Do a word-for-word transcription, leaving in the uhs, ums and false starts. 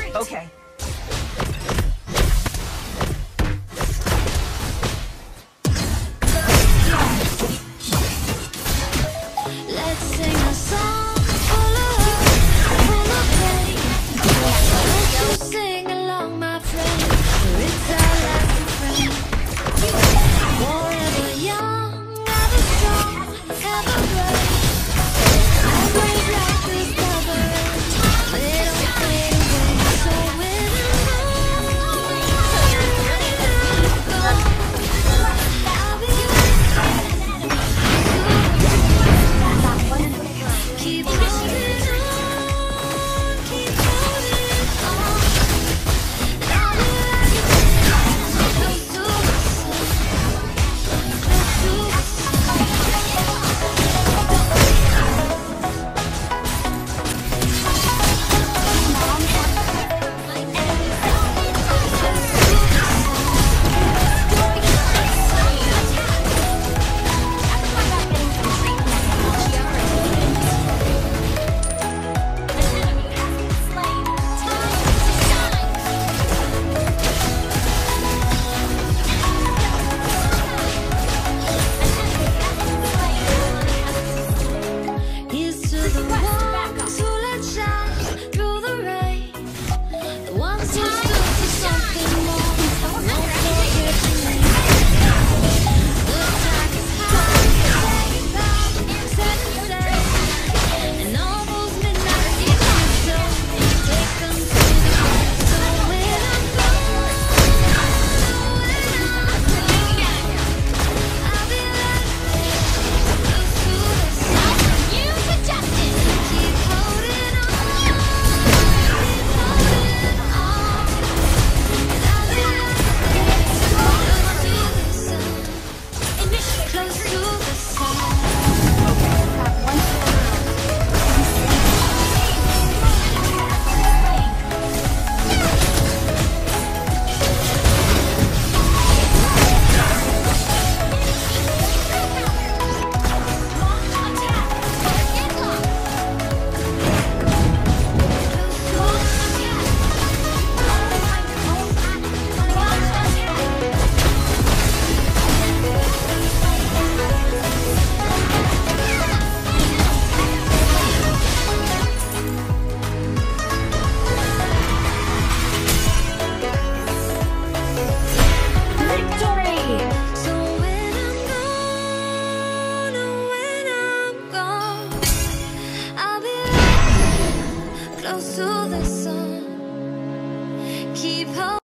Okay. Let's sing a song full of hope, full of faith. Won't you sing along, my friend? For it's our last friend. Forever young, ever strong, ever brave. Always like this never ends. They don't fade away. So when I'm gone, I'll be keep holding on, keep holding on. I'll be close to the sun, close to the Here's to the ones who let shine through the rain, the ones who stood for something more. Won't forget your name. The tide is high, take back, set and sail, and all those midnight secrets so take them to the grave. So when I'm gone, I'll be left close to the sun. You suggested. Keep holding on, keep holding on. And I'll be left close to the sun, close to the sun. So when I'm gone, oh, when I'm gone, I'll be left close to the sun. Keep holding.